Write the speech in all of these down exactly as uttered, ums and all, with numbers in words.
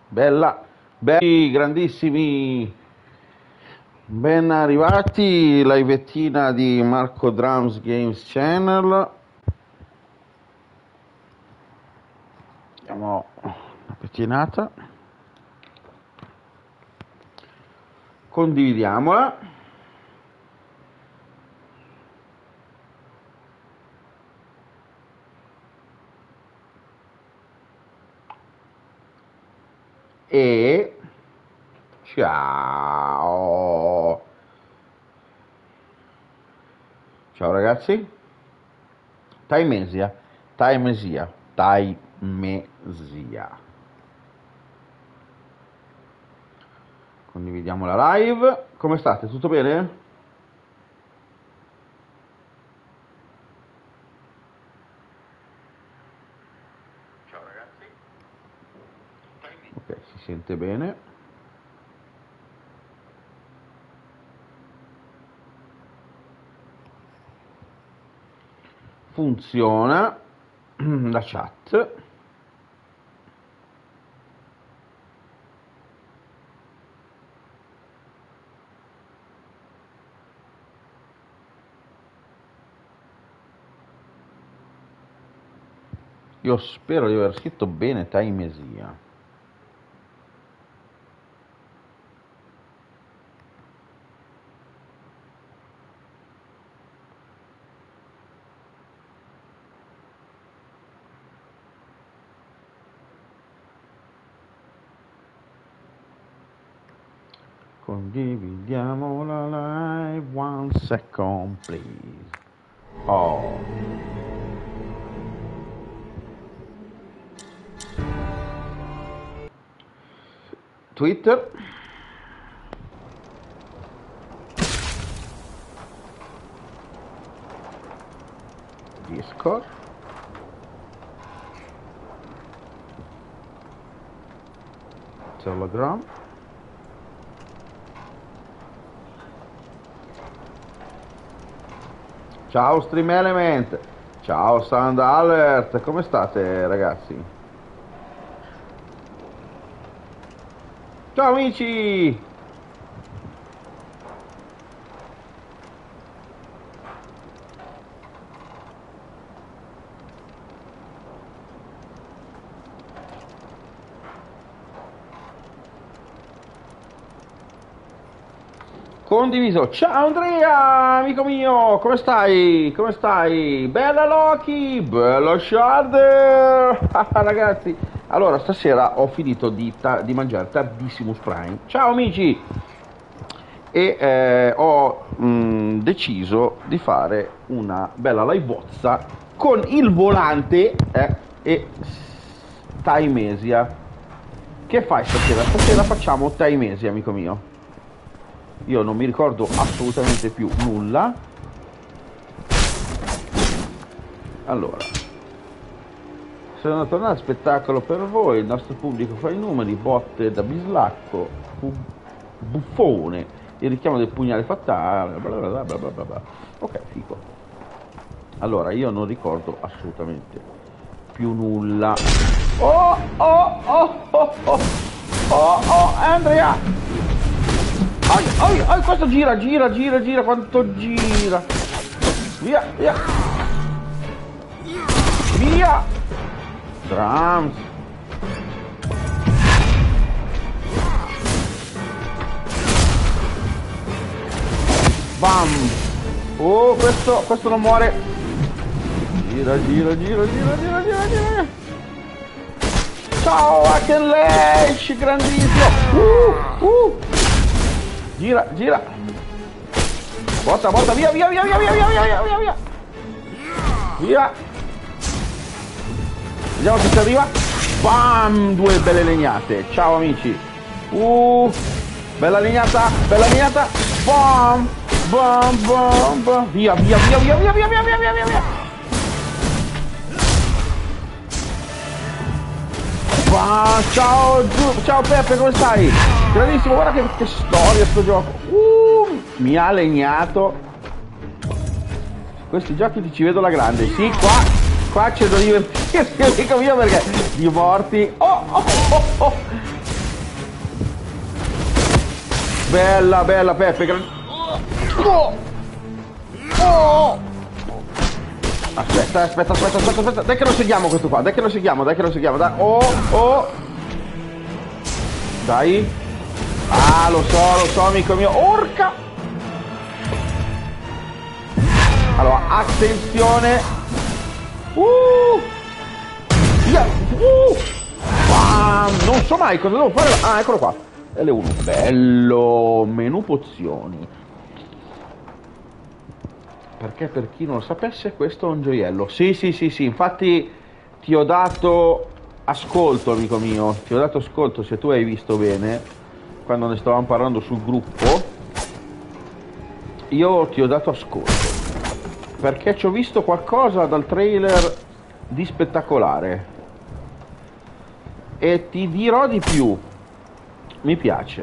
Bella, belli, grandissimi, ben arrivati, livettina di Marco Drums Games Channel. Diamo una pettinata, condividiamola. E ciao, ciao ragazzi, Timesia, Timesia, Timesia. Condividiamo la live. Come state? Tutto bene? Ciao ragazzi. Ok, si sente bene. Funziona la chat. Io spero di aver scritto bene Timesia. Condividiamo la live, one second please. Oh. Twitter. Discord. Telegram. Ciao Stream Element, ciao Sound Alert, come state ragazzi? Ciao amici! Condiviso. Ciao Andrea, amico mio, come stai? Come stai? Bella Loki, bella Shader. Ragazzi, allora stasera ho finito di, di mangiare Tardissimus Prime. Ciao amici! E eh, ho mh, deciso di fare una bella livozza con il volante eh, e Timesia. Che fai stasera? Stasera facciamo Timesia, amico mio. Io non mi ricordo assolutamente più nulla. Allora, sono tornato a spettacolo per voi. Il nostro pubblico fa i numeri, botte da bislacco, buffone, il richiamo del pugnale fatale, bla bla bla bla bla bla. Ok, fico. Allora, io non ricordo assolutamente più nulla. Oh oh oh oh oh oh oh Andrea! Ai, ai, ai, questo gira, gira, gira, gira, quanto gira. Via, via. Via. Drums. Bam. Oh, questo, questo non muore. Gira, gira, gira, gira, gira, gira, gira. Ciao, Hacken Lash, grandissimo. Uh, uh. Gira, gira. Botta, botta, via, via, via, via, via, via, via, via, via. Via. Vediamo se ci arriva. Bam, due belle legnate. Ciao amici. Uh, bella legnata, bella legnata. Bam, bam, bam, bam. Via, via, via, via, via, via, via, via, via, via. Bam, ciao, ciao Peppe, come stai? Grandissimo, guarda che, che storia sto gioco. Uh, mi ha legnato. Questi giochi ti ci vedo la grande. Sì, qua, qua c'è da divertirsi, amico mio, perché di morti. Oh, oh, oh, oh. bella, bella Peppe. Gran... Oh! Oh! Aspetta, aspetta, aspetta, aspetta, aspetta. Dai che lo seguiamo questo qua, dai che lo seguiamo, dai che lo seguiamo. Dai. Oh, oh. Dai. Ah, lo so, lo so, amico mio. Orca! Allora, attenzione. Uh! Yeah. Uh! Ah, non so mai cosa devo fare. Ah, eccolo qua. L uno. Bello. Menu pozioni. Perché per chi non lo sapesse, questo è un gioiello. Sì, sì, sì, sì. Infatti ti ho dato ascolto, amico mio. Ti ho dato ascolto, se tu hai visto bene, quando ne stavamo parlando sul gruppo. Io ti ho dato ascolto. Perché ci ho visto qualcosa dal trailer di spettacolare. E ti dirò di più. Mi piace.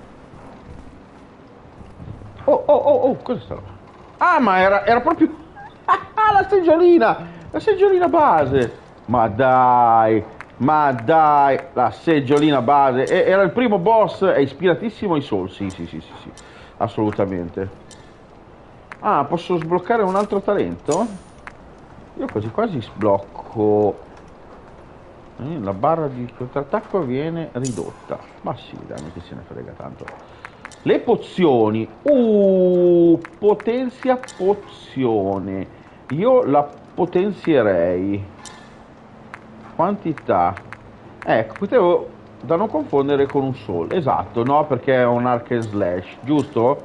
Oh, oh, oh, oh, cosa sta? Ah, ma era, era proprio... Ah, la seggiolina! La seggiolina base! Ma dai! Ma dai! La seggiolina base! E, era il primo boss, è ispiratissimo ai Soul. Sì, sì, sì, sì, sì. Assolutamente. Ah, posso sbloccare un altro talento? Io quasi quasi sblocco... La barra di contrattacco viene ridotta. Ma sì, dai, che se ne frega tanto. Le pozioni, uh, potenzia pozione, io la potenzierei, quantità, ecco, potevo, da non confondere con un soul, esatto, no, perché è un arc and slash, giusto?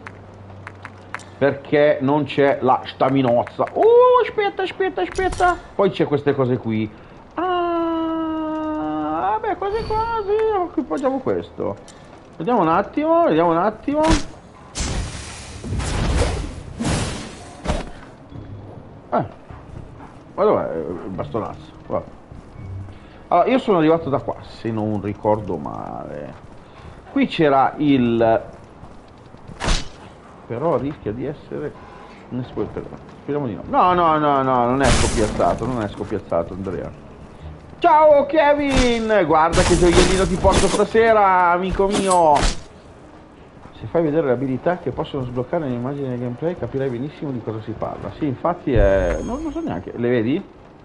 Perché non c'è la staminozza, uh, aspetta, aspetta, aspetta, poi c'è queste cose qui, ah, vabbè, quasi quasi, facciamo questo. Vediamo un attimo, vediamo un attimo. Eh, ma dov'è il bastonazzo? Guarda. Allora, io sono arrivato da qua, se non ricordo male. Qui c'era il... Però rischia di essere... un spoiler. Speriamo di no. No, no, no, no, non è scoppiazzato, non è scoppiazzato, Andrea. Ciao Kevin! Guarda che gioiellino ti porto stasera, amico mio! Se fai vedere le abilità che possono sbloccare nell'immagine del gameplay capirai benissimo di cosa si parla. Sì, infatti è... non lo so neanche. Le vedi?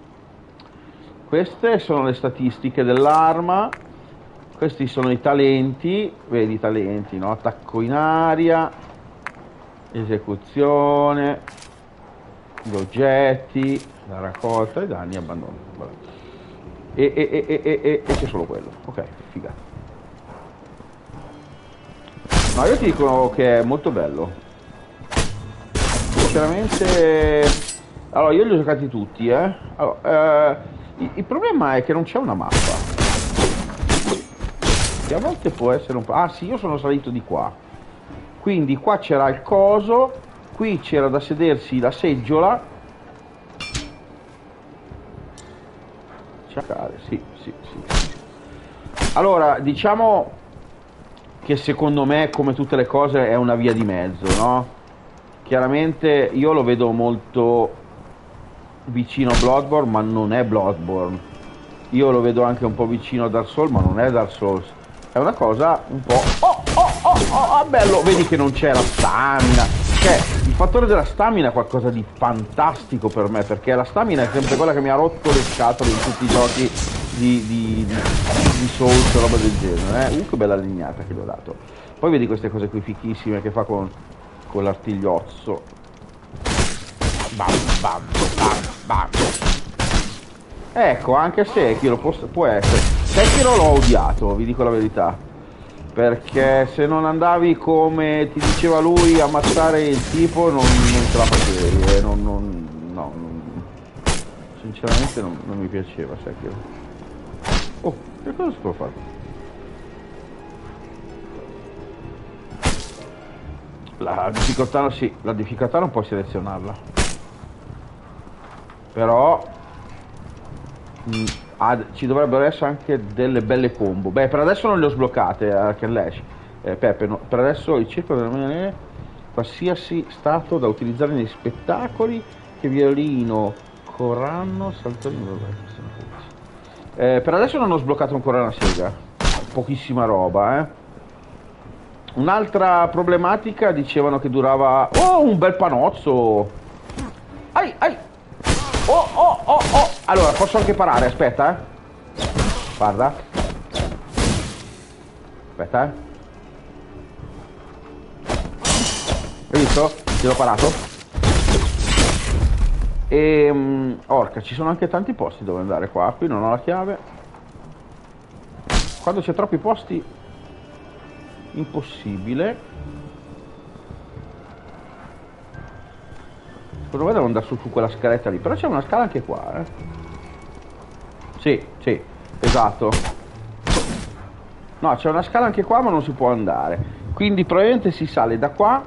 Queste sono le statistiche dell'arma. Questi sono i talenti. Vedi i talenti, no? Attacco in aria, esecuzione, gli oggetti, la raccolta, i danni, abbandono. Vabbè. E, e, e, e, e, e c'è solo quello. Ok, figata. No, io ti dico che è molto bello. Sinceramente... Allora, io li ho giocati tutti, eh. Allora, eh il, il problema è che non c'è una mappa. Che a volte può essere un po'... Ah sì, io sono salito di qua. Quindi qua c'era il coso, qui c'era da sedersi la seggiola. Cercare, sì, sì, sì. Allora, diciamo... che secondo me, come tutte le cose, è una via di mezzo, no? Chiaramente io lo vedo molto vicino a Bloodborne, ma non è Bloodborne. Io lo vedo anche un po' vicino a Dark Souls, ma non è Dark Souls. È una cosa un po'... Oh, oh, oh, oh, oh, bello! Vedi che non c'è la stamina. Cioè, il fattore della stamina è qualcosa di fantastico per me, perché la stamina è sempre quella che mi ha rotto le scatole in tutti i giochi di, di, di, di Souls o roba del genere, eh? Uh, che bella legnata che gli ho dato. Poi vedi queste cose qui fichissime che fa con, con l'artigliozzo. Bam, bam, bam, bam. Ecco, anche Sekiro può, può essere. Sekiro l'ho odiato, vi dico la verità. Perché se non andavi come ti diceva lui a ammazzare il tipo non, non ce la facevi. Eh, non, non, no, non, sinceramente non, non mi piaceva Sekiro. Oh, che cosa si può fare? La difficoltà, sì, la difficoltà non puoi selezionarla. Però mh, ah, ci dovrebbero essere anche delle belle combo. Beh, per adesso non le ho sbloccate anche Lash. Eh, Peppe, no, per adesso il circolo della maniera, qualsiasi stato da utilizzare nei spettacoli, che violino, coranno, saltorino. Eh, per adesso non ho sbloccato ancora una sega. Pochissima roba, eh. Un'altra problematica, dicevano che durava... Oh, un bel panozzo! Ai, ai! Oh, oh, oh, oh! Allora, posso anche parare, aspetta, eh! Guarda. Aspetta, eh! Hai visto? Ti l'ho parato. E... Um, orca, ci sono anche tanti posti dove andare qua. Qui non ho la chiave. Quando c'è troppi posti... impossibile. Secondo me devo andare su, su quella scaletta lì. Però c'è una scala anche qua, eh. Sì, sì, esatto. No, c'è una scala anche qua ma non si può andare. Quindi probabilmente si sale da qua,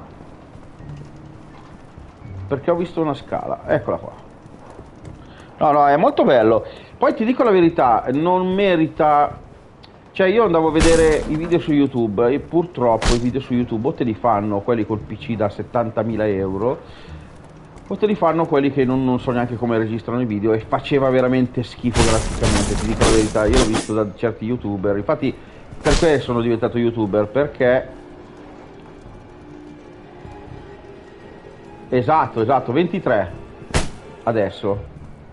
perché ho visto una scala. Eccola qua. No, no, è molto bello. Poi ti dico la verità, non merita... Cioè io andavo a vedere i video su YouTube e purtroppo i video su YouTube o te li fanno quelli col P C da settantamila euro o te li fanno quelli che non, non so neanche come registrano i video, e faceva veramente schifo graficamente, ti dico la verità. Io l'ho visto da certi YouTuber, infatti per questo sono diventato YouTuber, perché... Esatto, esatto, ventitré adesso.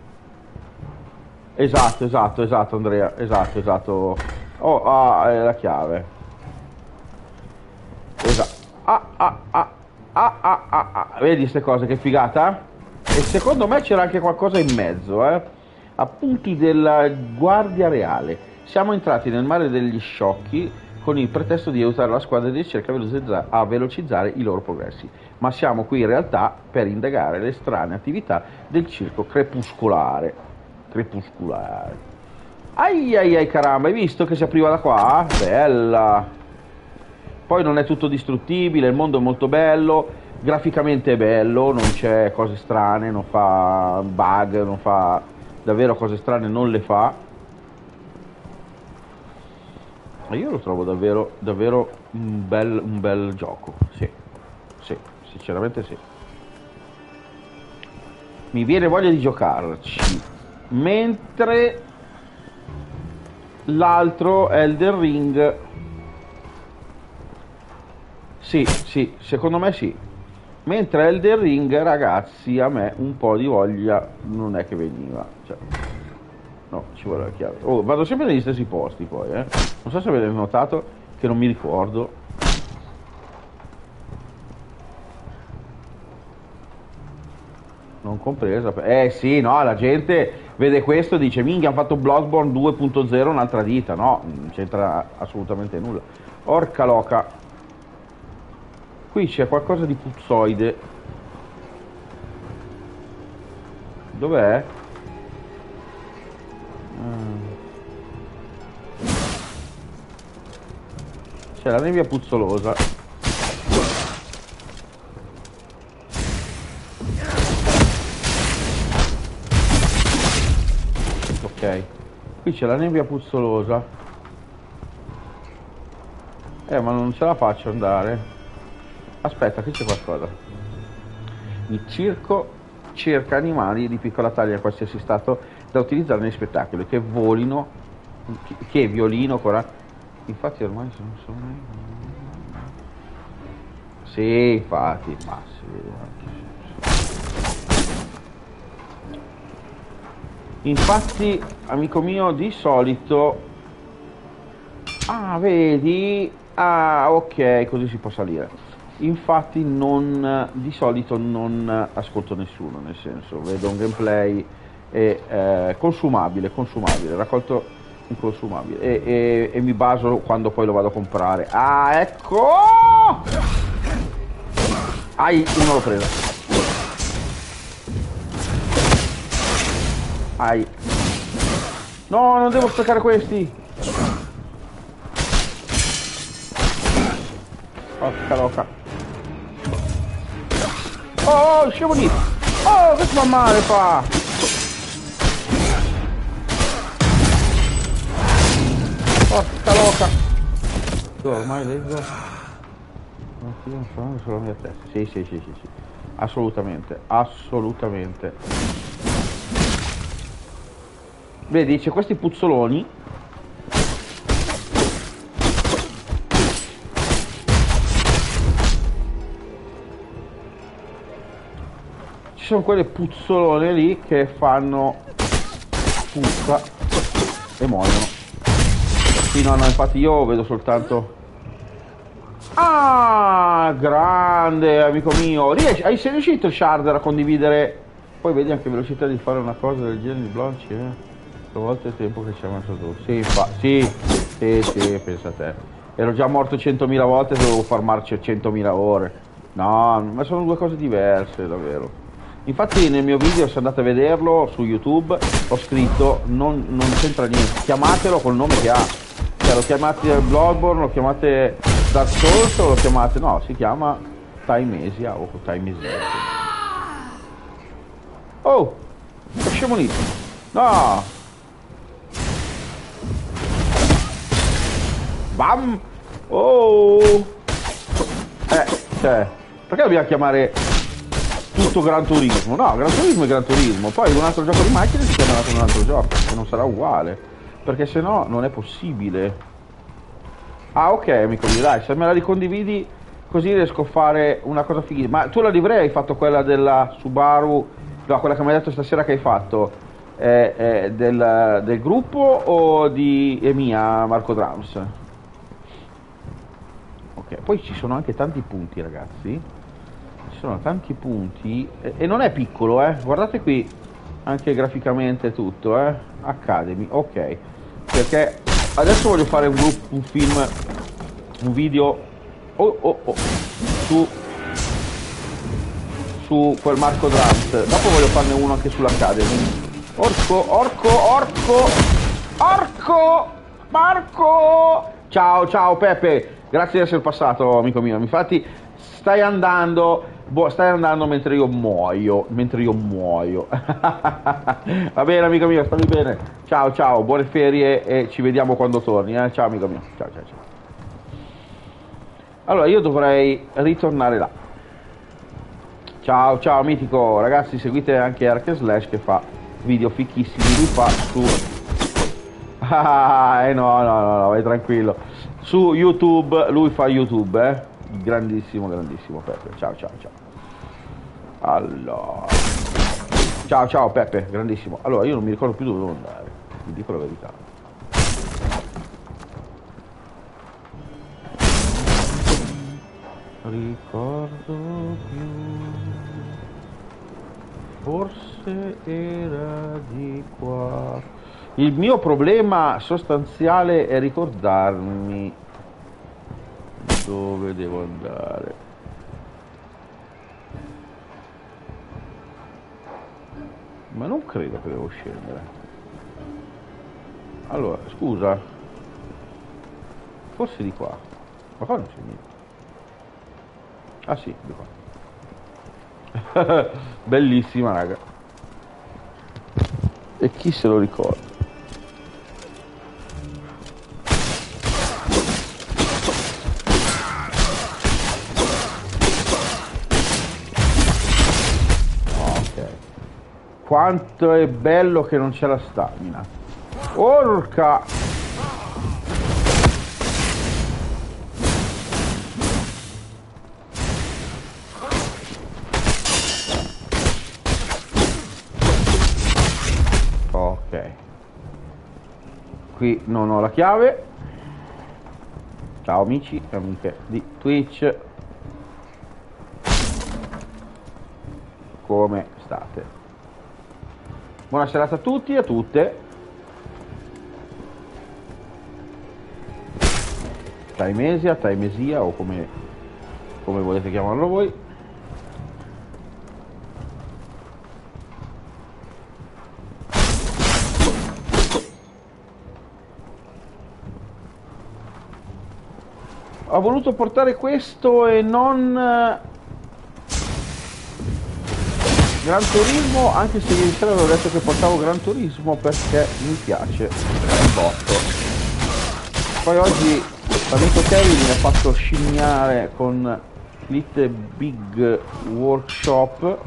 Esatto, esatto, esatto Andrea, esatto, esatto. Oh, ah, è la chiave. Esatto. Ah, ah, ah, ah, ah, ah, ah. Vedi queste cose, che figata? E secondo me c'era anche qualcosa in mezzo, eh. Appunti della Guardia Reale. Siamo entrati nel mare degli sciocchi con il pretesto di aiutare la squadra di ricerca a velocizzare i loro progressi. Ma siamo qui in realtà per indagare le strane attività del circo crepuscolare. Crepuscolare. Ai ai ai caramba, hai visto che si apriva da qua? Bella! Poi non è tutto distruttibile, il mondo è molto bello, graficamente è bello, non c'è cose strane, non fa bug, non fa davvero cose strane, non le fa. E io lo trovo davvero, davvero un bel, un bel gioco, sì, sì, sinceramente sì. Mi viene voglia di giocarci, mentre... l'altro Elden Ring, sì, sì, secondo me sì. Mentre Elden Ring, ragazzi, a me un po' di voglia non è che veniva. Cioè, no, ci vuole la chiave. Oh, vado sempre negli stessi posti poi, eh. Non so se avete notato che non mi ricordo. Non compresa. Eh sì, no, la gente vede questo e dice minchia, hanno fatto Bloodborne due punto zero un'altra dita. No, non c'entra assolutamente nulla. Orca loca. Qui c'è qualcosa di puzzoide. Dov'è? C'è la nebbia puzzolosa. Ok, qui c'è la nebbia puzzolosa. Eh, ma non ce la faccio andare. Aspetta, qui c'è qualcosa. Il circo cerca animali di piccola taglia, qualsiasi stato, da utilizzare nei spettacoli, che volino, che violino, coraggio. Infatti ormai sono solo... Sì, infatti, ma sì. Infatti, amico mio, di solito... Ah, vedi? Ah, ok, così si può salire. Infatti non, di solito non ascolto nessuno, nel senso, vedo un gameplay e, eh, consumabile, consumabile, raccolto un consumabile e, e, e mi baso quando poi lo vado a comprare. Ah, ecco! Ai, uno l'ho preso. Ai. No, non devo sprecare questi. Porca loca. Oh, scemo lì! Oh, che fa male fa! Porca loca! Tu ormai leggo... Non sono sulla mia testa. Sì, sì, sì, sì, sì. Assolutamente, assolutamente. Vedi, c'è questi puzzoloni. sono quelle puzzolone lì che fanno puzza e muoiono. Sì, no, no, infatti io vedo soltanto... Ah, grande, amico mio. Riesci, hai, sei riuscito, Sharder, a condividere... Poi vedi anche velocità di fare una cosa del genere di Blonci, eh? A volte è tempo che ci ha messo tu. Sì, fa... sì, sì, sì, pensa a te. Ero già morto centomila volte e dovevo farmarci centomila ore. No, ma sono due cose diverse, davvero. Infatti nel mio video, se andate a vederlo su YouTube, ho scritto non, non c'entra niente, chiamatelo col nome che ha. Cioè lo chiamate Bloodborne, lo chiamate Dark Souls o lo chiamate... No, si chiama Timesia o Timesia. Oh! Che scemo lì! No! Bam! Oh! Eh, cioè... Perché dobbiamo chiamare tutto Gran Turismo? No, Gran Turismo è Gran Turismo. Poi un altro gioco di macchine si chiamerà con un altro gioco, che non sarà uguale. Perché se no non è possibile. Ah, ok, amico mio, dai, se me la ricondividi così riesco a fare una cosa fighissima. Ma tu la livrei hai fatto quella della Subaru, no, quella che mi hai detto stasera che hai fatto, è, è del, del gruppo o di è mia, Marco Drums? Ok, poi ci sono anche tanti punti, ragazzi. Ci sono tanti punti e, e non è piccolo, eh. Guardate qui anche graficamente tutto, eh. Academy, ok. Perché adesso voglio fare un gruppo, un film, un video oh, oh, oh, su su quel Marco Drums. Dopo voglio farne uno anche sull'Academy. Orco, orco, orco, orco, Marco. Ciao, ciao Peppe. Grazie di essere passato, amico mio. Infatti stai andando, boh, stai andando mentre io muoio, mentre io muoio. Va bene, amico mio, stammi bene. Ciao, ciao, buone ferie e ci vediamo quando torni, eh? Ciao, amico mio. Ciao, ciao, ciao. Allora, io dovrei ritornare là. Ciao, ciao, mitico. Ragazzi, seguite anche Ark Slash che fa video fichissimi. Lui fa su... Ah, eh no, no, no, no, vai tranquillo. Su YouTube, lui fa YouTube, eh? Grandissimo, grandissimo Peppe. Ciao, ciao, ciao. Allora. Ciao, ciao Peppe, grandissimo. Allora, io non mi ricordo più dove devo andare. Vi dico la verità. Ricordo più. Forse era di qua. Il mio problema sostanziale è ricordarmi dove devo andare. Ma non credo che devo scendere. Allora, scusa. Forse di qua. Ma qua non c'è niente. Ah sì, di qua. Bellissima, raga. E chi se lo ricorda? Quanto è bello che non c'è la stamina. Orca! Ok. Qui non ho la chiave. Ciao amici e amiche di Twitch. Come state? Buona serata a tutti e a tutte. Timesia, Timesia o come, come volete chiamarlo voi. Ho voluto portare questo e non Gran Turismo, anche se ieri sera avevo detto che portavo Gran Turismo perché mi piace un botto. Poi oggi l'amico Kevin mi ha fatto scimmiare con Little Big Workshop.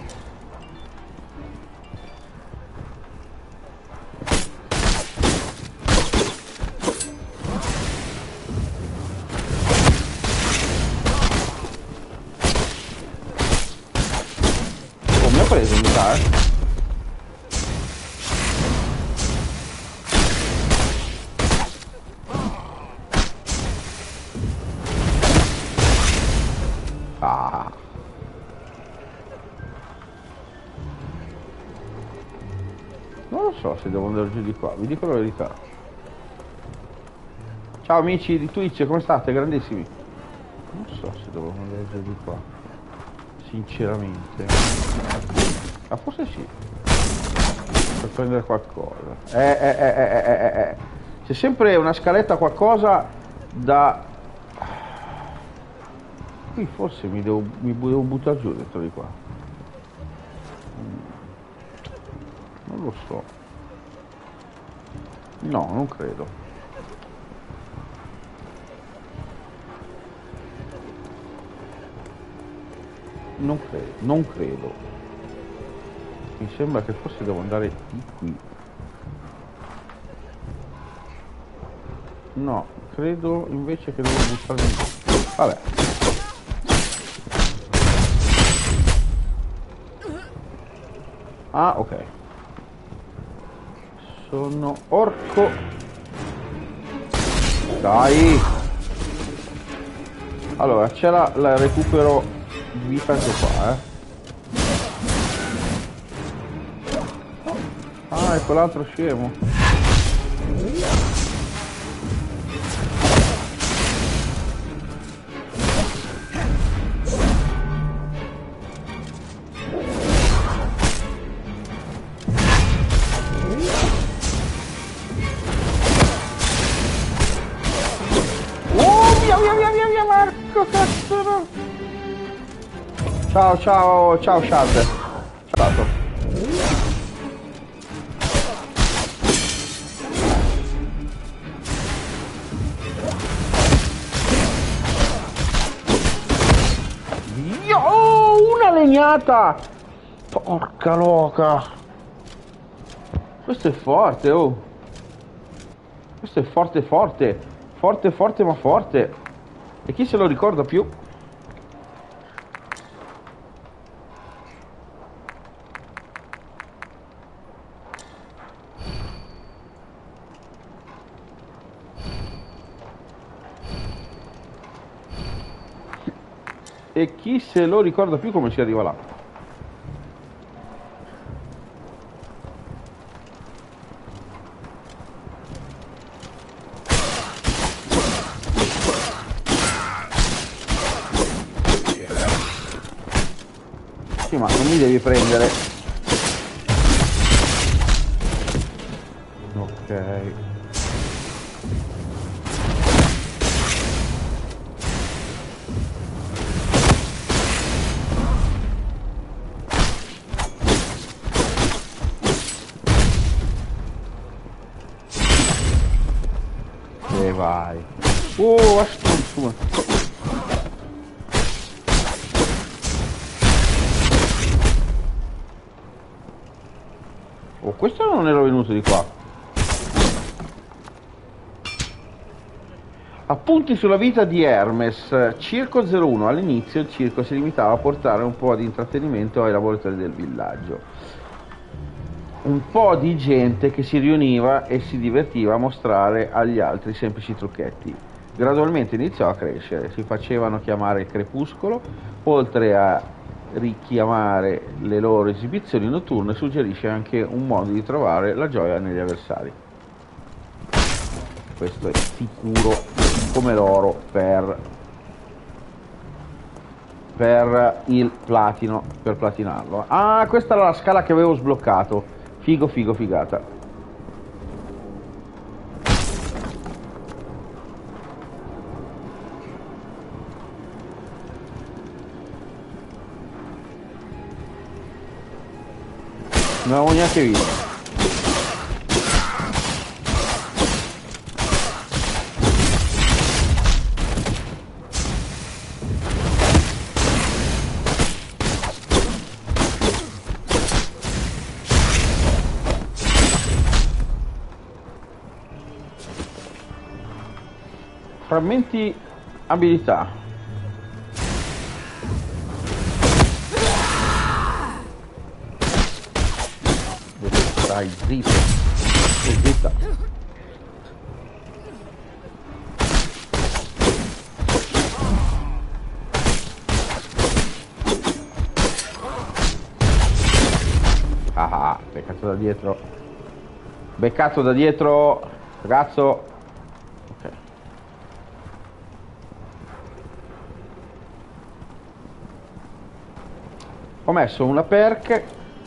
so se devo andare giù di qua, vi dico la verità. Ciao amici di Twitch, come state? Grandissimi. Non so se devo andare giù di qua, sinceramente. Ma forse sì, per prendere qualcosa. Eh, eh, eh, eh, eh, eh, eh. C'è sempre una scaletta qualcosa da... Qui forse mi devo, mi devo buttare giù dentro di qua. Non lo so. No, non credo. Non credo, non credo. Mi sembra che forse devo andare di qui. No, credo invece che devo buttarmi. Vabbè. Ah, ok. Sono orco. Dai. Allora, c'era il recupero di vita anche qua, eh. Ah, è quell'altro scemo. Ciao, ciao, ciao Shard. Ciao. Io, una legnata! Porca loca! Questo è forte, oh! Questo è forte forte! Forte forte ma forte! E chi se lo ricorda più? E chi se lo ricorda più come si arriva là? Sì, ma non mi devi prendere. Ok. E vai. Oh, aspetta. Oh, questo non ero venuto di qua. Appunti sulla vita di Hermes. Circo zero uno. All'inizio il circo si limitava a portare un po' di intrattenimento ai lavoratori del villaggio. Un po' di gente che si riuniva e si divertiva a mostrare agli altri semplici trucchetti. Gradualmente iniziò a crescere, si facevano chiamare il crepuscolo, oltre a richiamare le loro esibizioni notturne suggerisce anche un modo di trovare la gioia negli avversari. Questo è sicuro come l'oro per, per il platino, per platinarlo. Ah, questa era la scala che avevo sbloccato. Figo, figo, figata. Non avevo neanche visto. Frammenti abilità. Dai, zitto. Zitta. Ah, ah, peccato da dietro. Beccato da dietro, ragazzo. Ok. Ho messo una perk.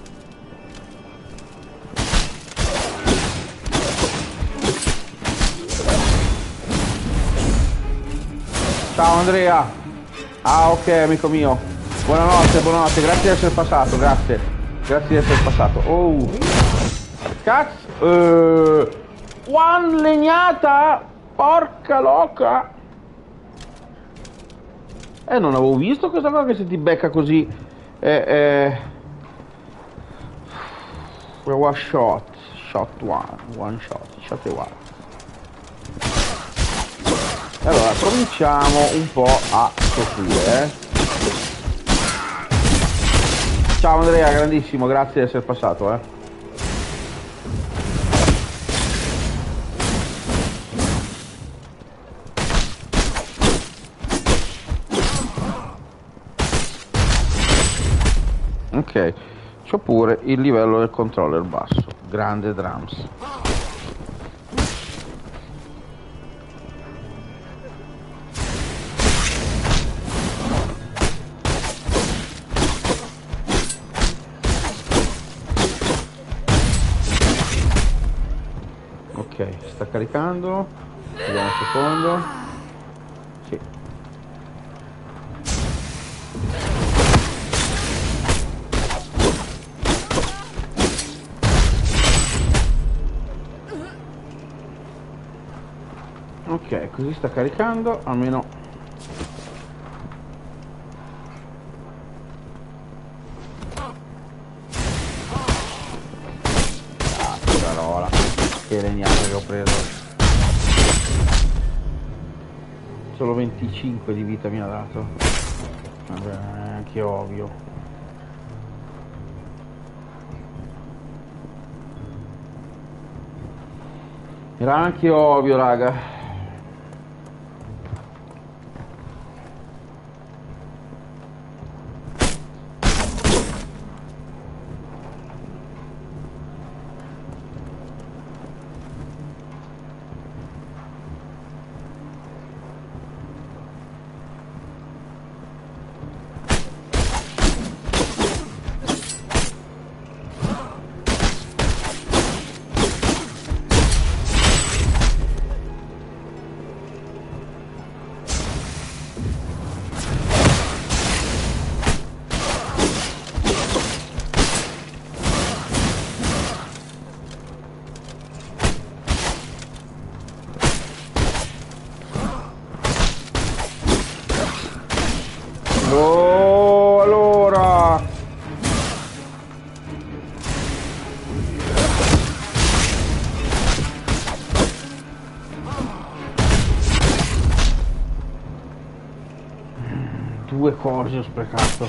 Ciao Andrea. Ah, ok, amico mio. Buonanotte, buonanotte, grazie di essere passato, grazie. Grazie di essere passato. Oh. Cazzo. Uh, one legnata. Porca loca. Eh, non avevo visto questa cosa che se ti becca così. Eh, eh. One shot. Shot one. One shot. Shot e one. Allora, cominciamo un po' a soffrire, eh. Ciao Andrea, grandissimo, grazie di essere passato, eh. Ok, c'ho pure il livello del controller basso, grande drums. Ok, sta caricando, vediamo un secondo. Sì. Ok, così sta caricando, almeno. Ah, parola, che legnata che ho preso. Solo venticinque di vita mi ha dato. Vabbè, anche ovvio. Era anche ovvio, raga. Oh, allora. Due corsi ho sprecato.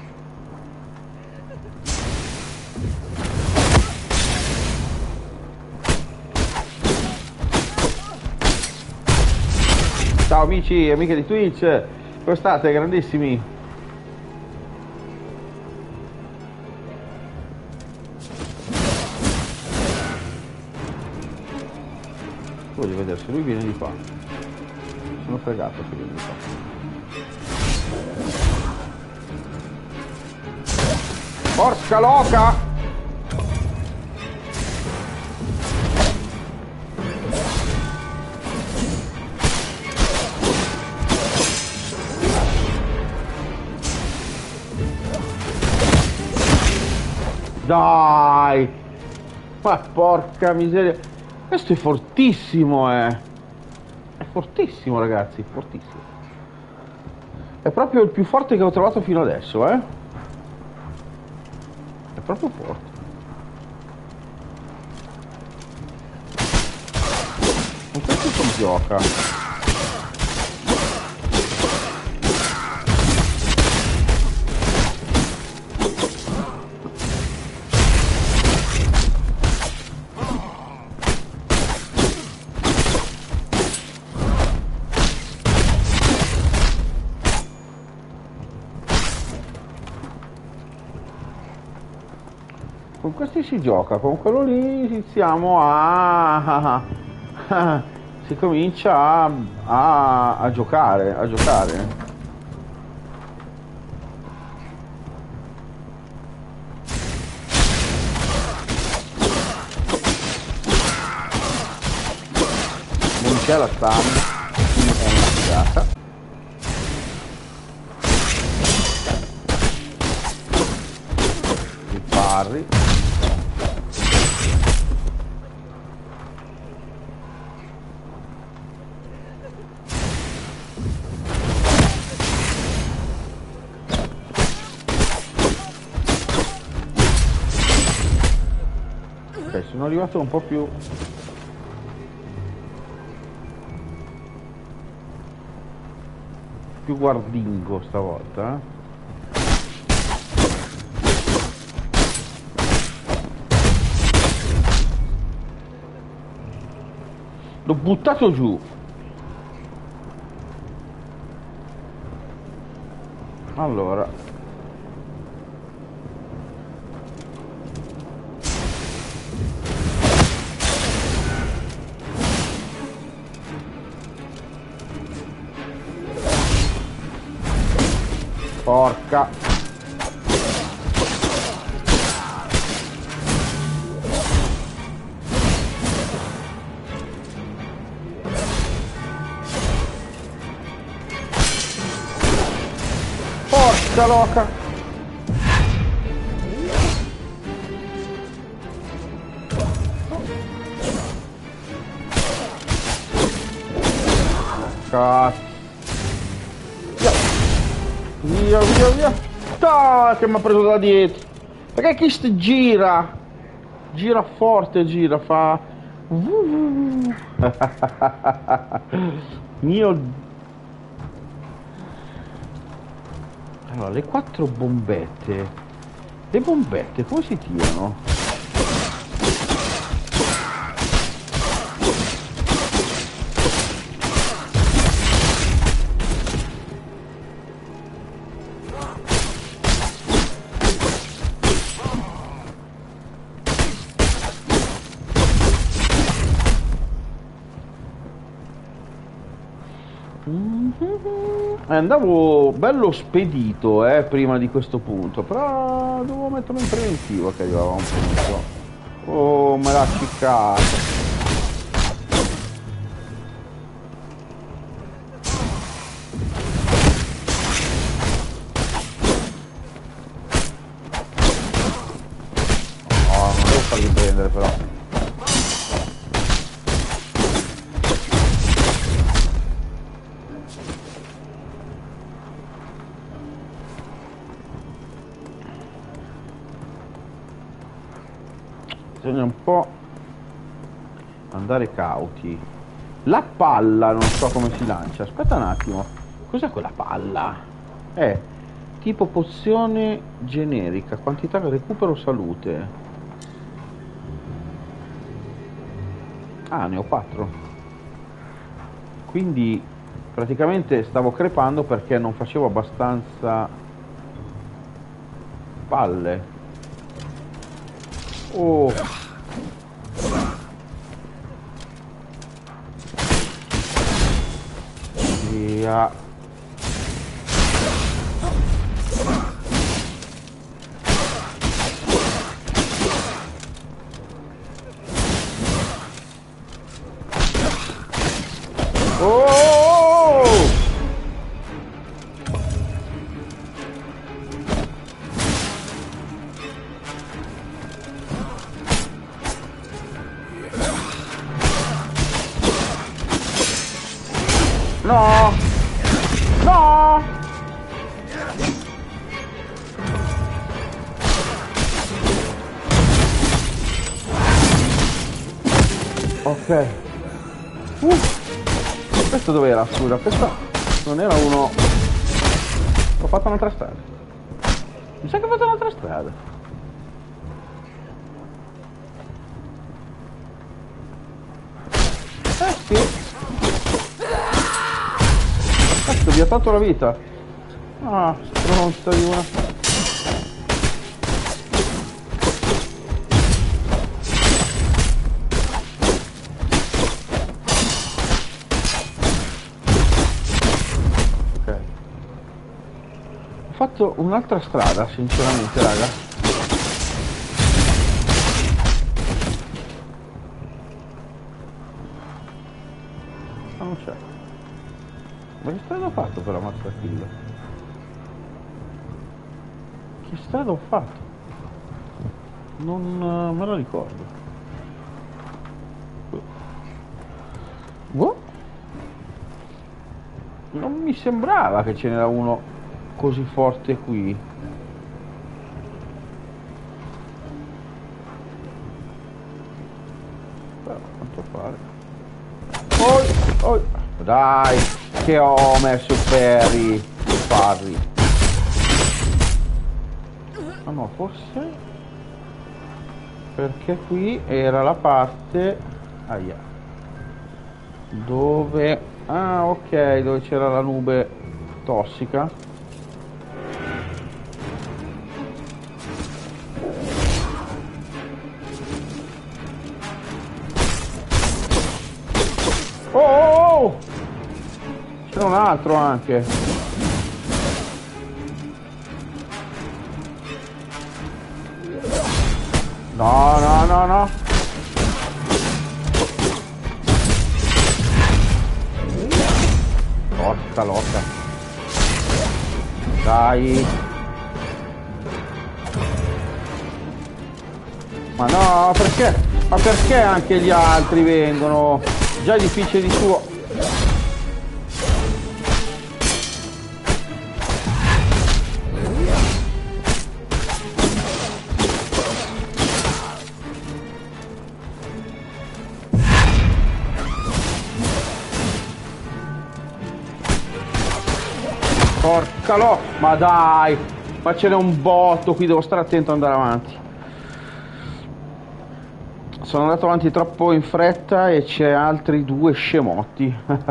Ciao amici e amiche di Twitch, come state? Grandissimi. Voglio vedere se lui viene di qua. Sono fregato se viene di qua. Porca loca! Dai! Ma porca miseria! Questo è fortissimo, eh! È fortissimo, ragazzi, fortissimo. È proprio il più forte che ho trovato fino adesso, eh! È proprio forte. Con questo si gioca. con questi si gioca, con quello lì iniziamo a... si comincia a, a, a giocare, a giocare. Non c'è la stamina, quindi è una figata. I parri. Ok, sono arrivato un po' più... più guardingo stavolta, eh? L'ho buttato giù. Allora, porca. Porca loca. Cazzo. Via, via, via. Ah, che mi ha preso da dietro. Perché chi st gira? Gira forte, gira, fa... Mio... Allora, le quattro bombette. Le bombette come si tirano? Andavo bello spedito eh, prima di questo punto, però dovevo metterlo in preventivo che arrivava un punto. Oh, me l'ha ciccato. Oh, non devo farli prendere però. Bisogna un po' andare cauti. La palla non so come si lancia. Aspetta un attimo. Cos'è quella palla? È tipo pozione generica. Quantità recupero salute. Ah, ne ho quattro. Quindi praticamente stavo crepando perché non facevo abbastanza palle. Oh. Via. Oh! No! No! Ok. Uh. Questo dov'era? Scusa, questo non era uno... Ho fatto un'altra strada. Mi sa che ho fatto un'altra strada. Eh sì. Cazzo, vi ha tolto la vita. Ah, stronza di una. fatto un'altra strada, sinceramente, raga. Ma non c'è. Ma che strada ho fatto per la mazza kill? Che strada ho fatto? Non uh, me la ricordo. Boh. Non mi sembrava che ce n'era uno così forte qui. Però quanto fare? Oh, oh. Dai, che ho messo il ferri. Farri. Ah no, forse perché qui era la parte aia, dove ah ok, dove c'era la nube tossica. Oh, oh, oh! C'era un altro anche. No, no, no, no. Porca lotta. Dai. Ma no, perché? Ma perché anche gli altri vengono? Già è difficile di suo. Porcalo, ma dai, ma ce n'è un botto qui, devo stare attento ad andare avanti. Sono andato avanti troppo in fretta e c'è altri due scemotti.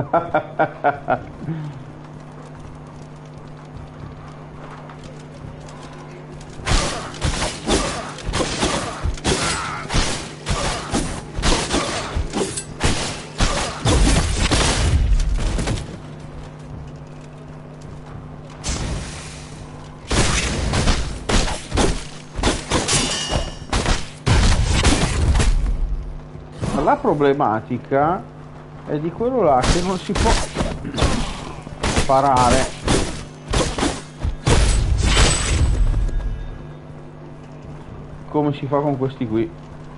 La problematica è di quello là che non si può parare. Come si fa con questi qui?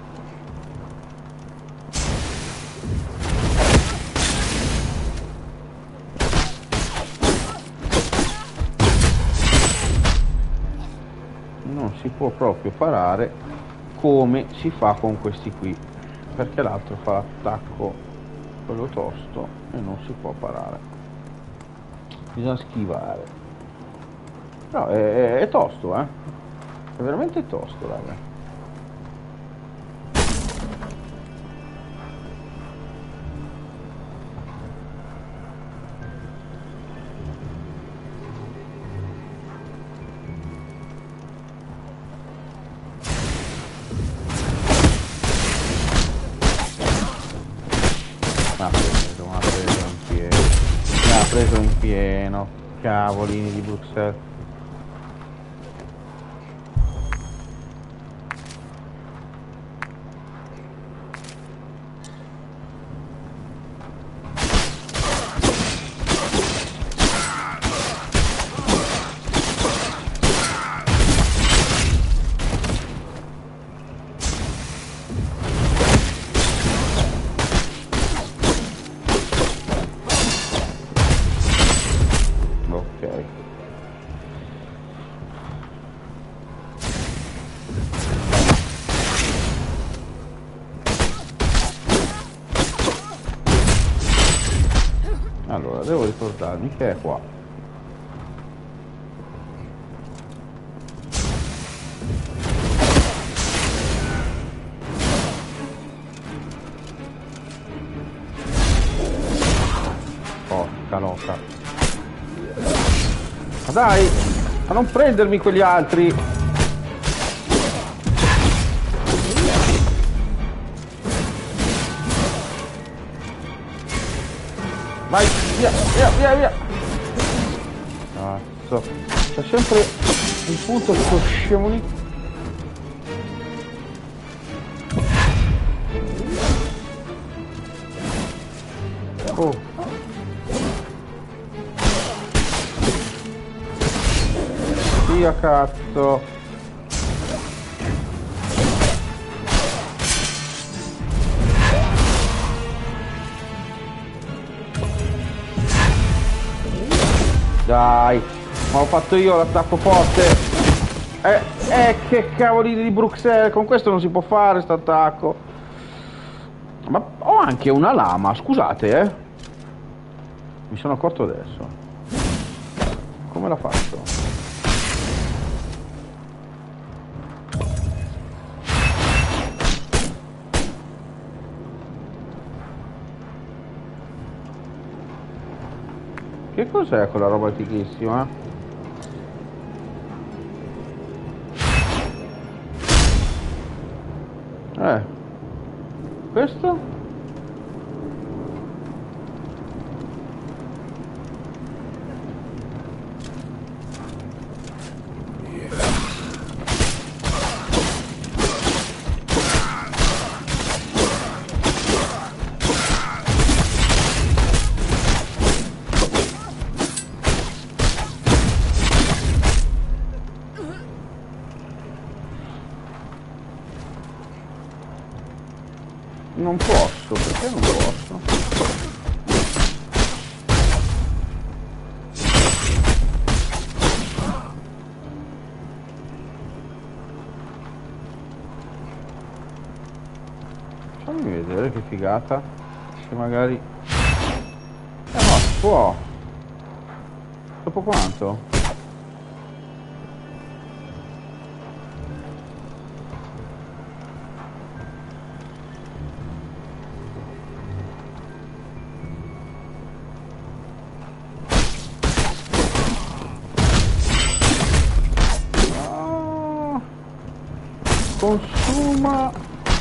Non si può proprio parare come si fa con questi qui, perché l'altro fa l'attacco quello tosto e non si può parare, bisogna schivare. No, è, è, è tosto, eh, è veramente tosto, raga. Preso in pieno, cavolini di Bruxelles. Allora, devo ricordarmi che è qua. Porca loca. Ma dai, ma non prendermi quegli altri. Vai, via, via, via, via. Ah. cazzo. C'è sempre un punto di scemo lì. Oh. Via cazzo. Dai, ma ho fatto io l'attacco forte. Eh, eh, che cavoli di Bruxelles. Con questo non si può fare sto attacco. Ma ho anche una lama, scusate, eh. Mi sono accorto adesso. Come la faccio? Che cos'è quella roba fighissima? Eh. Questo? Non posso, perché non posso? Fammi vedere che figata. Se magari... Eh no, si può. Dopo quanto? Consuma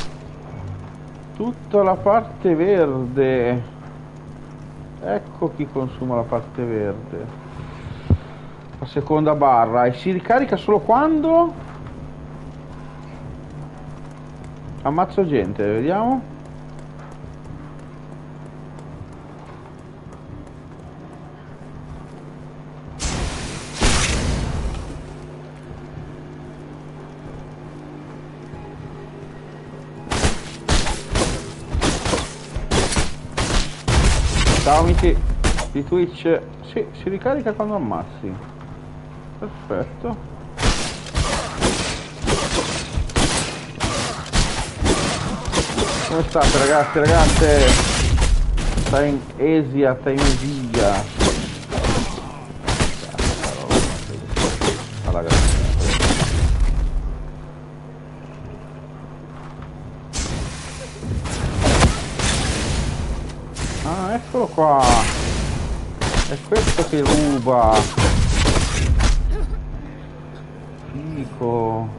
tutta la parte verde. Ecco chi consuma la parte verde. La seconda barra. E si ricarica solo quando ammazzo gente, vediamo. Ciao amici di Twitch. Sì, si ricarica quando ammazzi. Perfetto. Come state ragazzi, ragazze? Sta in Asia, sta in Asia. Alla grazie. Ah, eccolo qua. È questo che ruba. Fico.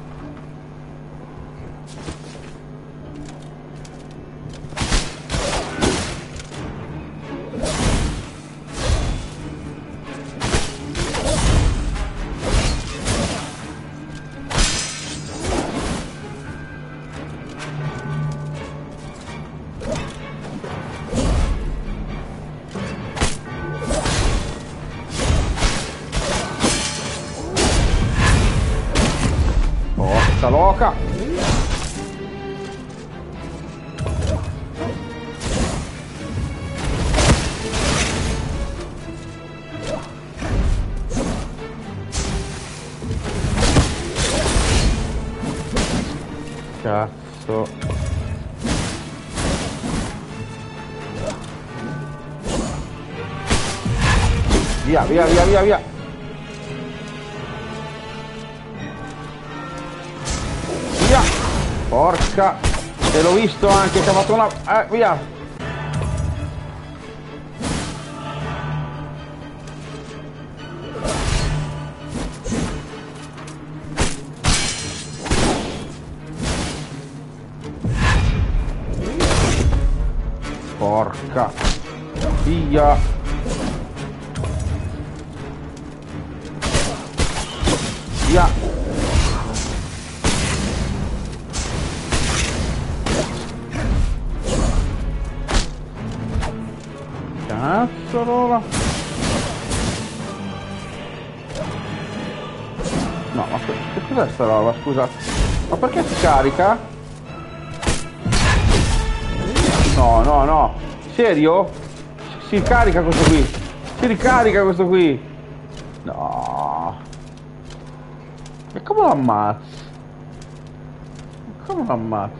Loca. Cazzo. Via, via, via, via, via. Porca, te l'ho visto anche che ha fatto una... Eh, via. Porca. Via. Via. Cazzarola. No, ma che, che cos'è sta roba, scusa? Ma perché si carica? No, no, no. Serio? Si ricarica questo qui. Si ricarica questo qui. No. E come lo ammazzi? Come lo ammazzi?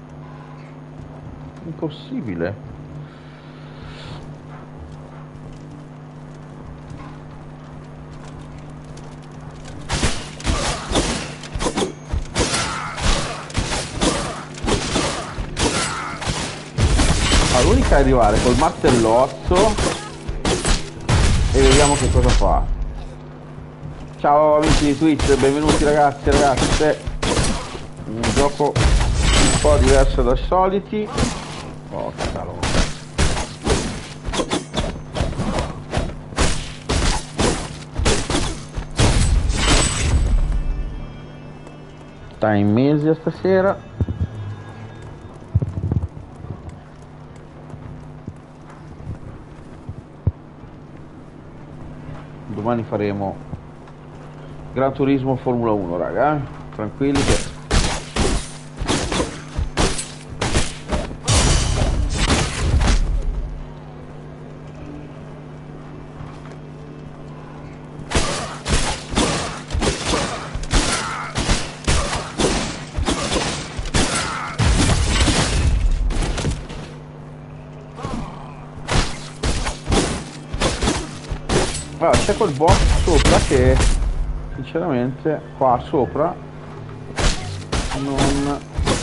Impossibile. L'unica è arrivare col martellozzo e vediamo che cosa fa. Ciao amici di Twitch, benvenuti ragazzi e ragazze. Un gioco un po' diverso dai soliti. Oh cavolo. Sta in mesi stasera. Domani faremo Gran Turismo Formula uno, raga, eh? Tranquilli che... Allora, c'è quel boss sopra che sinceramente qua sopra non...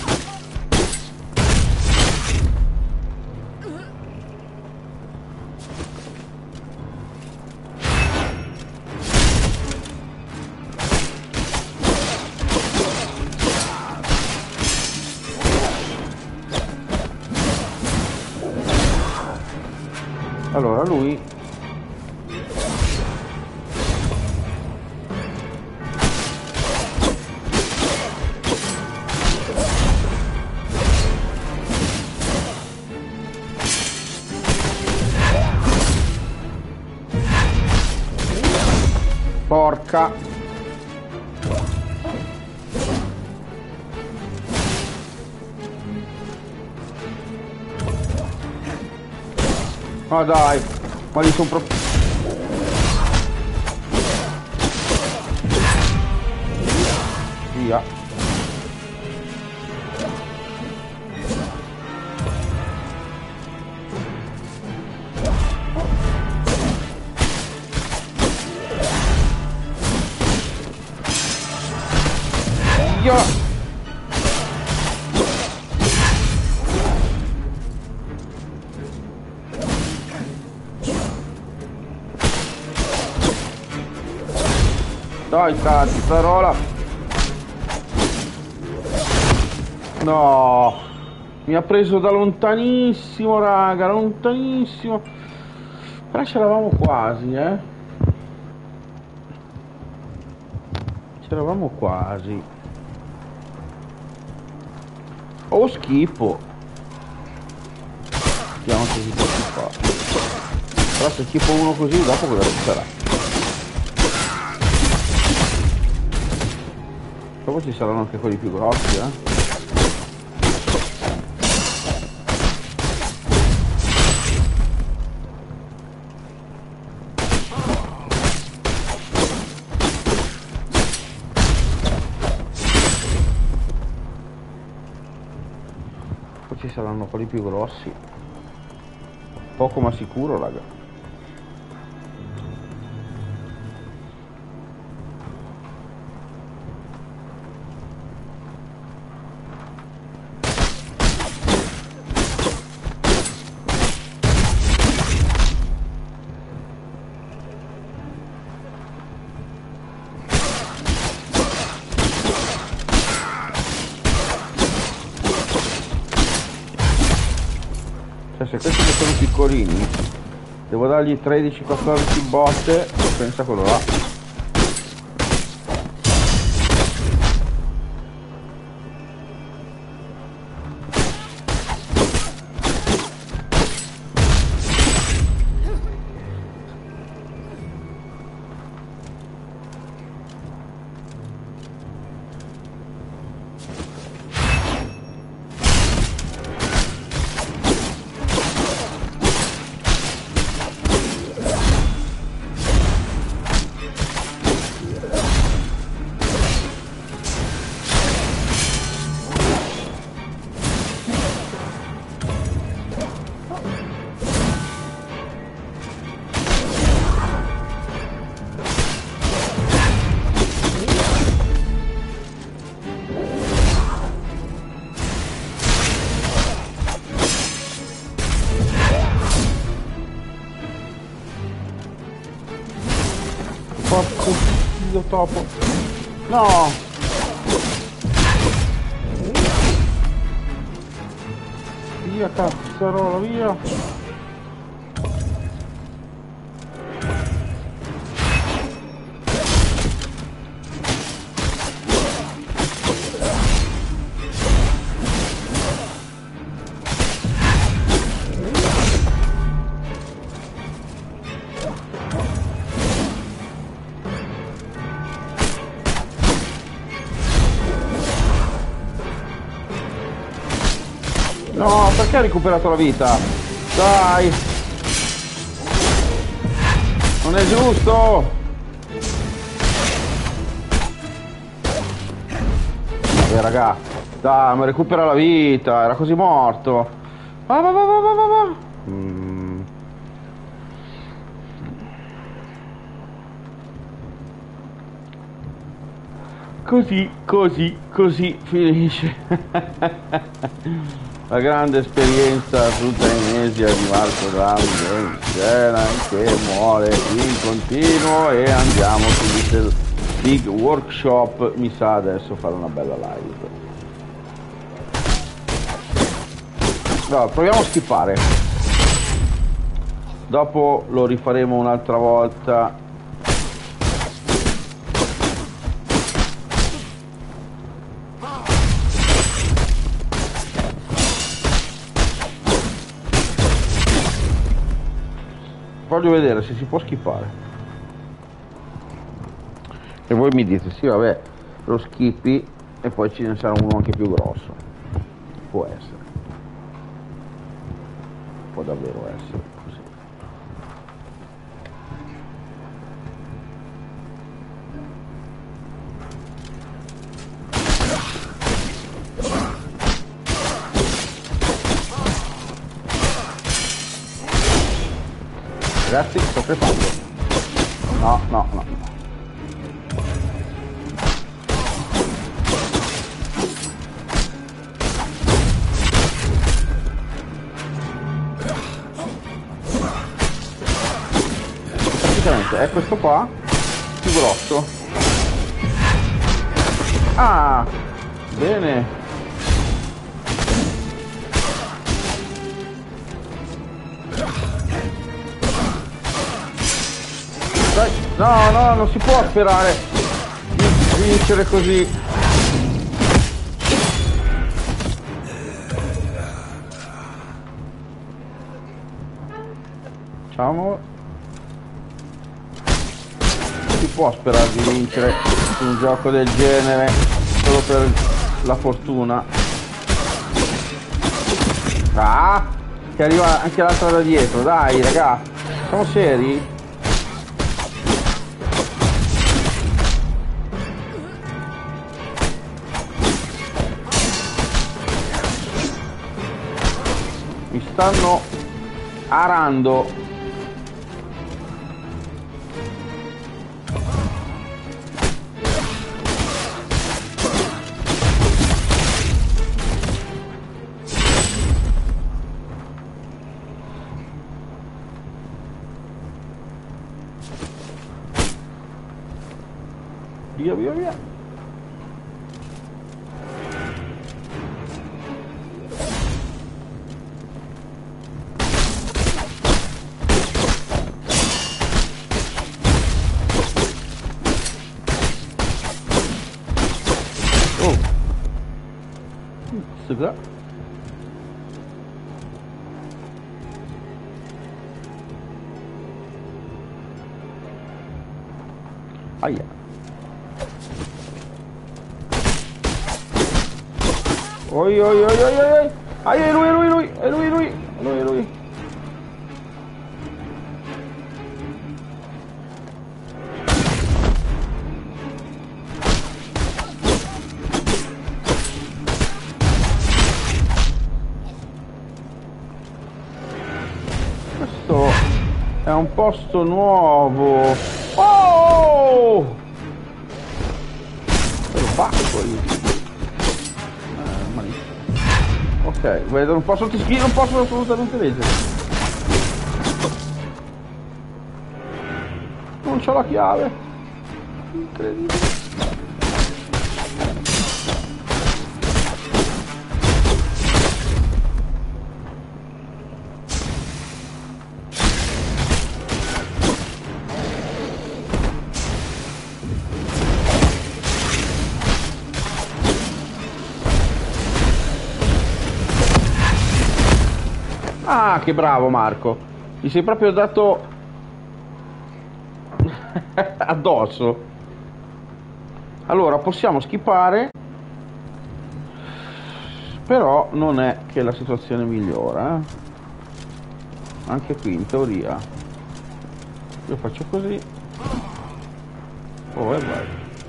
Allora lui porca. Ma dai, ma lì sono proprio... Via. Via. Dai cazzarola. No, mi ha preso da lontanissimo raga, lontanissimo. Però c'eravamo quasi, eh. C'eravamo quasi. Oh schifo. Vediamo se si può fare. Però se schifo uno così dopo cosa sarà? Dopo ci saranno anche quelli più grossi, eh. Poi ci saranno quelli più grossi. Poco ma sicuro, raga. Se questi che sono piccolini devo dargli tredici quattordici botte, pensa quello là. Porco dio topo. No! Via cazzarola, via! No, perché ha recuperato la vita? Dai! Non è giusto! Vabbè raga, dai, ma recupera la vita, era così morto. Va va va va va va va. Mm. Così, così, così finisce. La grande esperienza sultanesia di Marco Grande che muore in continuo e andiamo su Little Big Workshop. Mi sa adesso fare una bella live. Allora, proviamo a skippare, dopo lo rifaremo un'altra volta. Voglio vedere se si può skippare. E voi mi dite, sì vabbè, lo skippi e poi ce ne sarà uno anche più grosso. Può essere. Può davvero essere così. Ragazzi, sto crepando. No, no, no. Praticamente è questo qua più grosso. Ah, bene. Dai, no, no, non si può sperare di vincere così. Facciamo. Si può sperare di vincere su un gioco del genere solo per la fortuna. Ah, che arriva anche l'altra da dietro, dai raga, siamo seri? Mi stanno arando. Via, via, via. Suga. Aia. Oi oi oi oi oi. Ai, è lui, è lui, è lui, è lui, è lui, è lui, è lui. Questo è un posto nuovo. Oh! Lo bacco lì. Ok, vedo, non posso ti non posso assolutamente leggere. Non c'ho la chiave. Incredibile. Ah, che bravo Marco. Mi sei proprio dato addosso. Allora, possiamo skippare. Però non è che la situazione migliora, eh? Anche qui in teoria. Io faccio così. Oh, e vai.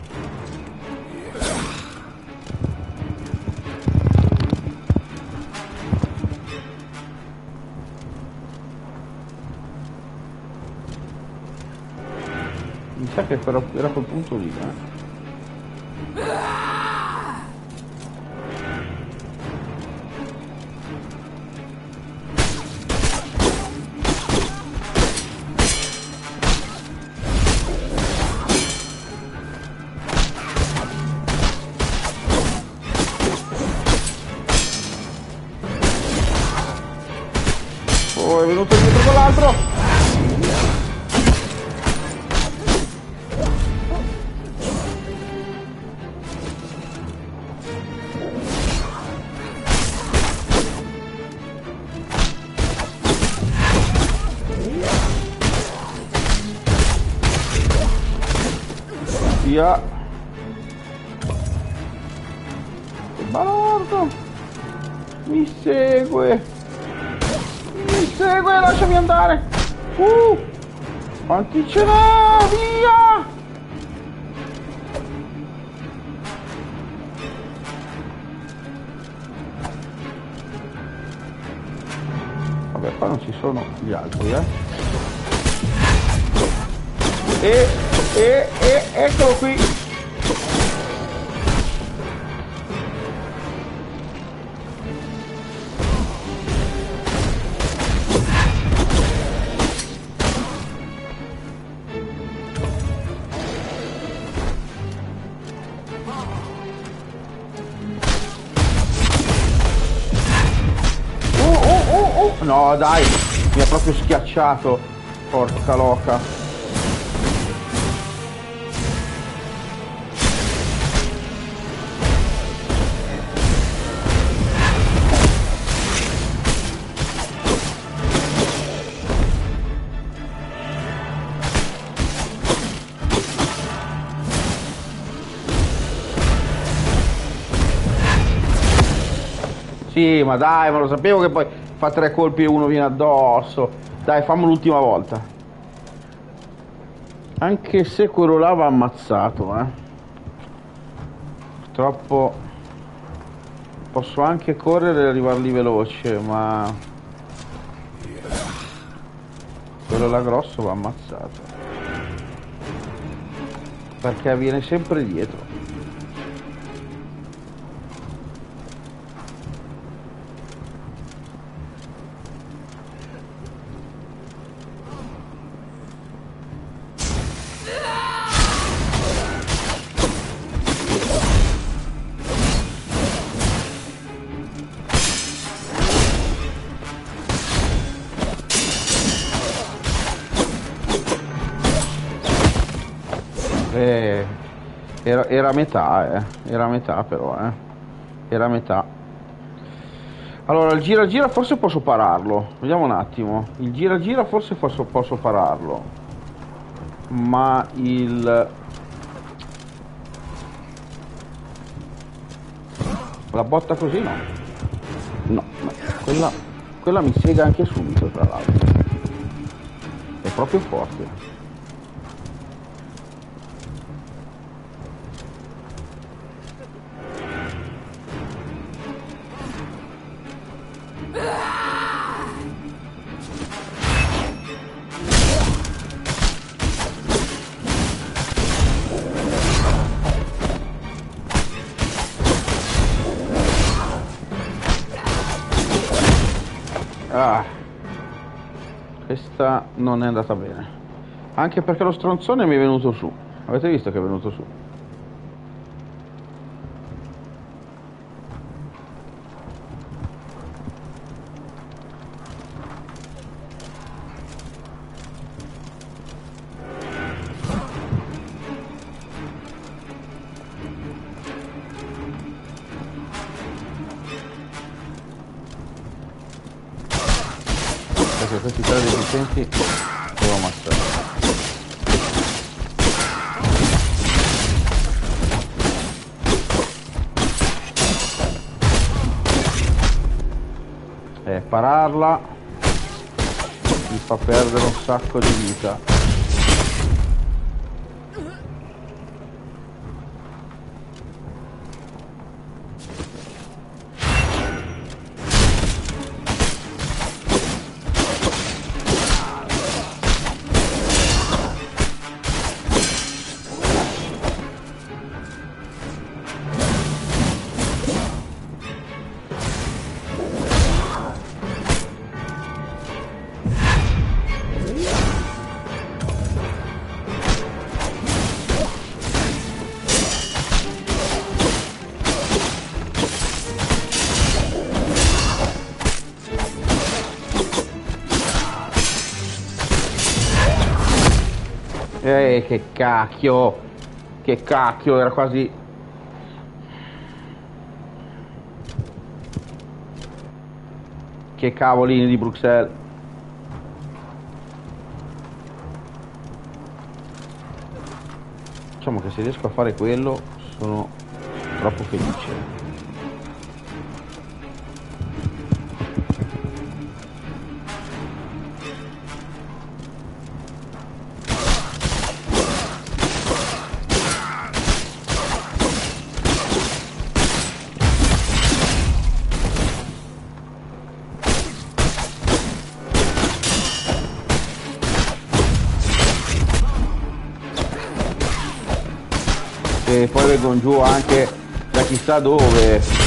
Mi sa che era, era quel punto lì, eh. Oh, è venuto dietro con l'altro! Via. Che bastardo! Mi segue! Mi segue, lasciami andare! Uh! Quanti ce n'è? Via! Vabbè, qua non ci sono gli altri, eh? E, e, e, eccolo qui! No dai, mi ha proprio schiacciato, porca loca. Sì, ma dai, ma lo sapevo che poi fa tre colpi e uno viene addosso. Dai, fammo l'ultima volta. Anche se quello là va ammazzato, eh. Purtroppo posso anche correre e arrivarli veloce, ma quello là grosso va ammazzato. Perché viene sempre dietro. Eh, era, era metà, eh. Era metà però, eh. Era metà. Allora, il gira gira forse posso pararlo. Vediamo un attimo. Il gira gira forse posso, posso pararlo. Ma il... La botta così no. No, no. Quella, quella mi sega anche subito, tra l'altro. È proprio forte. Ah, questa non è andata bene. Anche perché lo stronzone mi è venuto su. Avete visto che è venuto su? Perché questi tre resistenti devo ammazzare. E pararla mi fa perdere un sacco di vita. Eh, che cacchio, che cacchio, era quasi... Che cavolini di Bruxelles. Diciamo che se riesco a fare quello sono troppo felice. E poi vengono giù anche da chissà dove.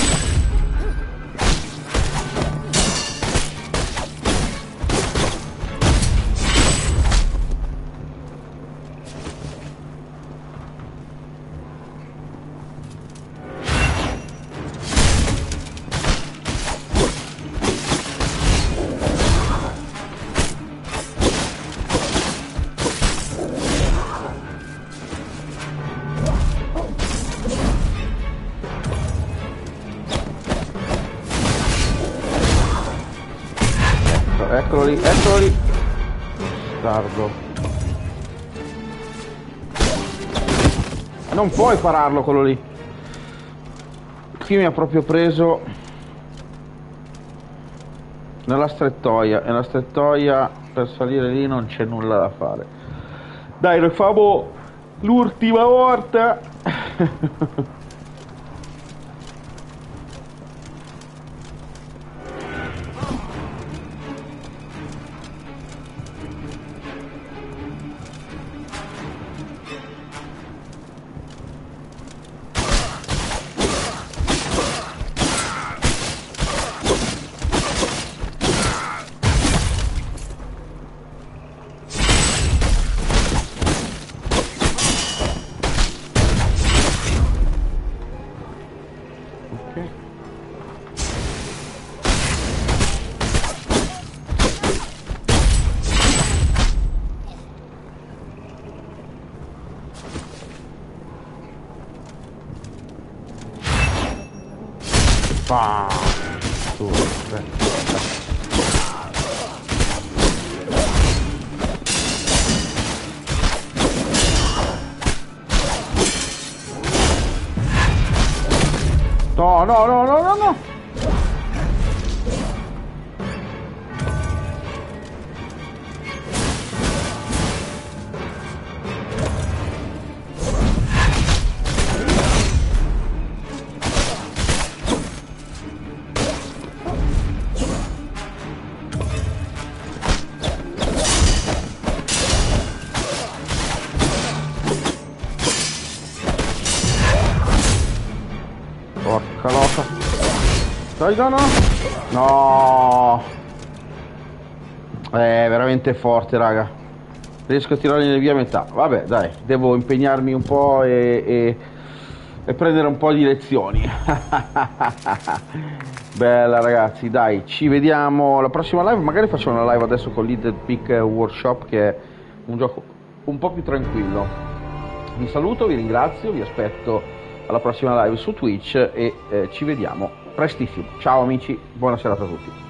Eccolo lì, eccolo lì. Tardo. Non puoi pararlo quello lì. Qui mi ha proprio preso nella strettoia. E nella strettoia per salire lì non c'è nulla da fare. Dai, lo famo l'ultima volta. Ah, tu, no, no, no, no, no, no. Porca loca. Dai, no, no. No. È veramente forte, raga. riesco a tirargliene via metà. Vabbè, dai, devo impegnarmi un po' e, e, e prendere un po' di lezioni. Bella ragazzi, dai, ci vediamo alla prossima live. Magari facciamo una live adesso con Little Pick Workshop, che è un gioco un po' più tranquillo. Vi saluto, vi ringrazio, vi aspetto alla prossima live su Twitch e eh, ci vediamo prestissimo. Ciao amici, buona serata a tutti.